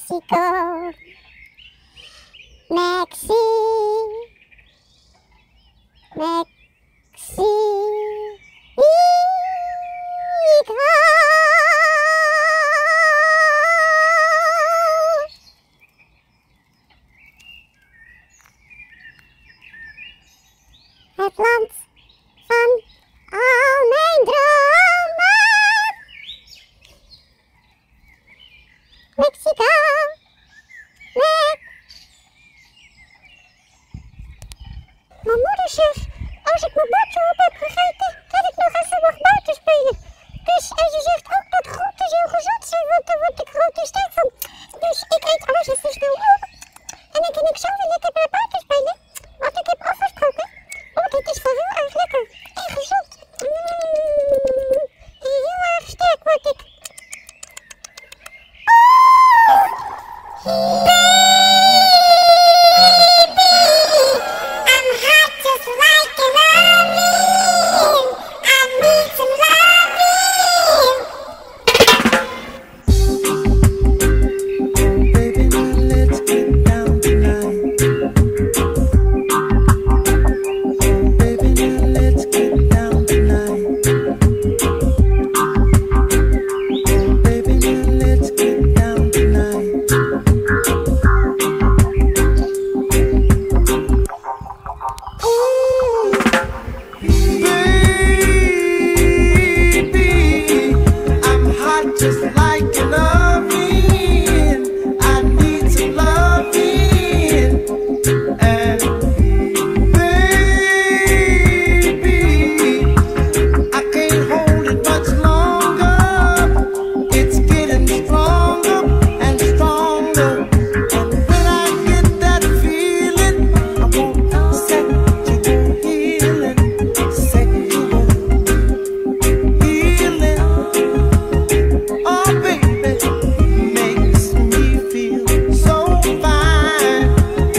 Mexico, Mexico. Het land van al mijn dromen. Mexico. Mijn moeder zegt, als ik mijn bordje op heb gegeten, dat ik nog even mag buiten spelen. Dus, en ze zegt ook dat groenten heel gezond zijn, want daar word ik groot en sterk van. Dus ik eet alles even snel op. En dan kan ik zo weer lekker bij buiten spelen. Want ik heb afgesproken. Want het is wel heel erg lekker en gezond. Heel erg sterk word ik. Just like an oven, I need some loving, and baby, I can't hold it much longer. It's getting stronger and stronger, and when I get that feeling, I want sexual healing, sexual healing. Oh baby, makes me feel so fine.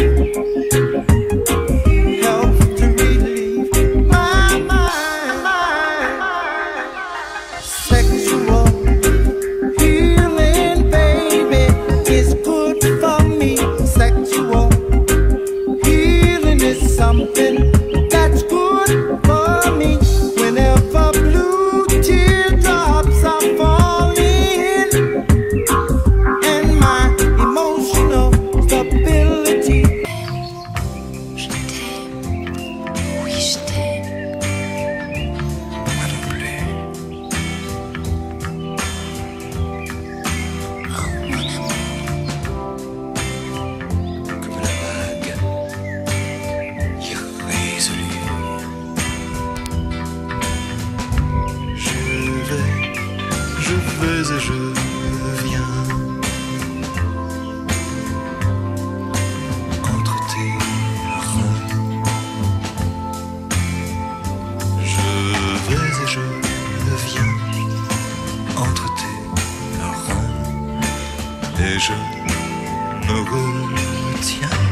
Helps to relieve my mind. Sexual healing, baby, is good for me. Sexual healing is something that's good for me. Whenever blue teardrops are falling, and my emotional stability. Je t'aime, oui je t'aime. Moi non plus. Oh mon amour. Comme la vague irrésolue. Je vais et je viens entre tes reins. Je vais et je viens entre tes reins. Et je me retiens.